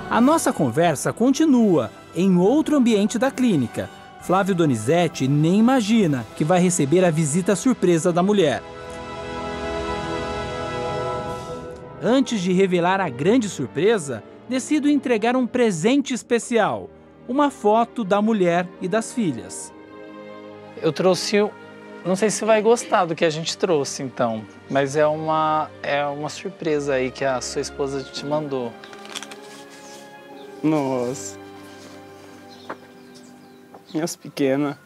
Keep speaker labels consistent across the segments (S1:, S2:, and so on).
S1: A nossa conversa continua em outro ambiente da clínica. Flávio Donizete nem imagina que vai receber a visita surpresa da mulher. Antes de revelar a grande surpresa, decido entregar um presente especial, uma foto da mulher e das filhas.
S2: Eu trouxe, não sei se você vai gostar do que a gente trouxe então, mas é uma surpresa aí que a sua esposa te mandou.
S3: Nossa. Minhas pequenas.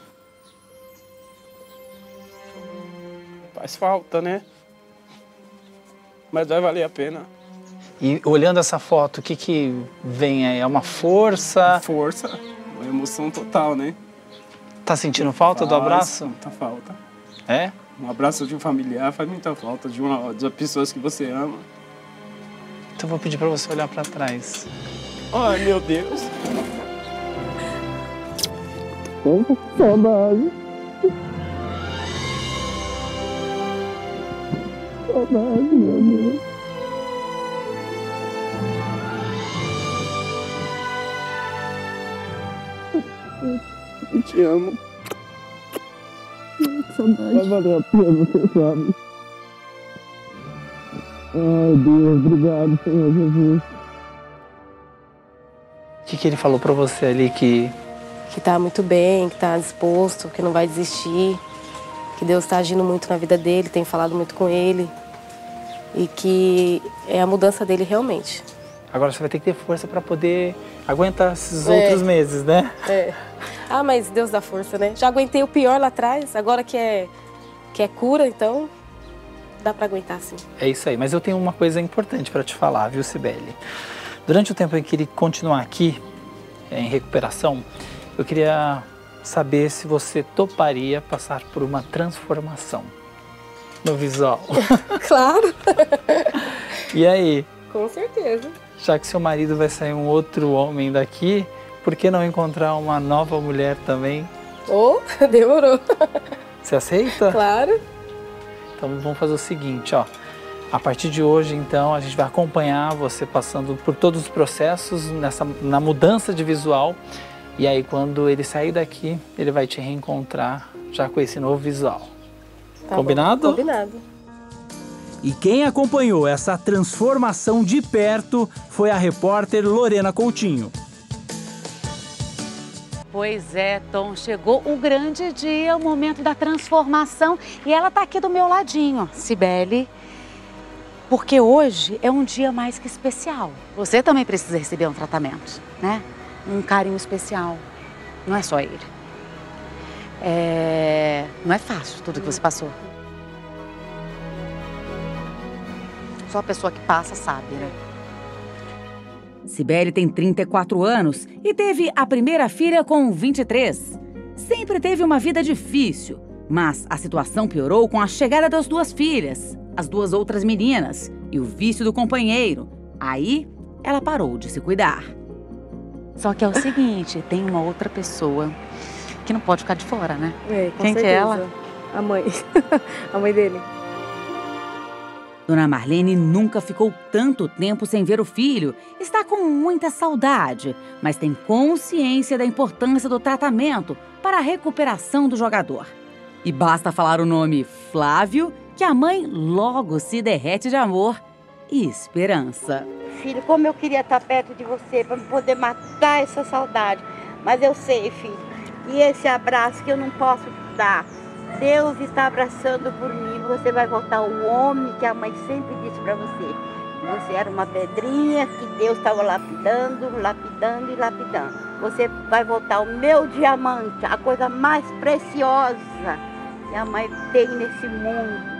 S3: Faz falta, né? Mas vai valer a pena.
S2: E olhando essa foto, o que vem aí? É uma força?
S3: Força, uma emoção total, né?
S2: Tá sentindo falta do abraço?
S3: Muita falta.
S2: É?
S3: Um abraço de um familiar faz muita falta, de pessoas que você ama.
S2: Então eu vou pedir pra você olhar pra trás.
S3: Ai, meu Deus. Saudade. Saudade, meu Deus. Eu te amo.
S4: Saudade.
S3: Vai valer a pena, você sabe. Ai, Deus, obrigado, Senhor Jesus.
S2: O que ele falou pra você ali que
S4: tá muito bem, que tá disposto, que não vai desistir, que Deus está agindo muito na vida dele, tem falado muito com ele e que é a mudança dele realmente.
S2: agora você vai ter que ter força pra poder aguentar esses outros meses, né?
S4: É. Ah, mas Deus dá força, né? Já aguentei o pior lá atrás, agora que é cura, então dá pra aguentar sim.
S2: É isso aí, mas eu tenho uma coisa importante pra te falar, viu, Cibele? Durante o tempo em que ele continuar aqui, em recuperação, eu queria saber se você toparia passar por uma transformação no visual.
S4: Claro!
S2: E aí?
S4: Com certeza.
S2: Já que seu marido vai sair um outro homem daqui, por que não encontrar uma nova mulher também?
S4: Oh, demorou.
S2: Você aceita?
S4: Claro.
S2: Então vamos fazer o seguinte, ó. A partir de hoje, então, a gente vai acompanhar você passando por todos os processos na mudança de visual. E aí, quando ele sair daqui, ele vai te reencontrar já com esse novo visual.
S4: Tá
S2: Combinado?
S4: Bom. Combinado.
S1: E quem acompanhou essa transformação de perto foi a repórter Lorena Coutinho.
S5: Pois é, Tom, chegou o grande dia, o momento da transformação. E ela tá aqui do meu ladinho, Cibele. Porque hoje é um dia mais que especial. Você também precisa receber um tratamento, né? Um carinho especial. Não é só ele. Não é fácil tudo que você passou. Só a pessoa que passa sabe, né?
S6: Cibele tem 34 anos e teve a primeira filha com 23. Sempre teve uma vida difícil, mas a situação piorou com a chegada das duas filhas, as duas outras meninas e o vício do companheiro. Aí, ela parou de se cuidar.
S5: Só que é o seguinte, tem uma outra pessoa que não pode ficar de fora, né?
S4: Com
S5: Quem
S4: certeza.
S5: que é ela?
S4: A mãe. A mãe dele.
S6: Dona Marlene nunca ficou tanto tempo sem ver o filho. Está com muita saudade, mas tem consciência da importância do tratamento para a recuperação do jogador. E basta falar o nome Flávio, que a mãe logo se derrete de amor e esperança.
S7: Filho, como eu queria estar perto de você para poder matar essa saudade. Mas eu sei, filho, e esse abraço que eu não posso dar, Deus está abraçando por mim. Você vai voltar o homem que a mãe sempre disse para você. Você era uma pedrinha que Deus estava lapidando, lapidando e lapidando. Você vai voltar o meu diamante, a coisa mais preciosa que a mãe tem nesse mundo.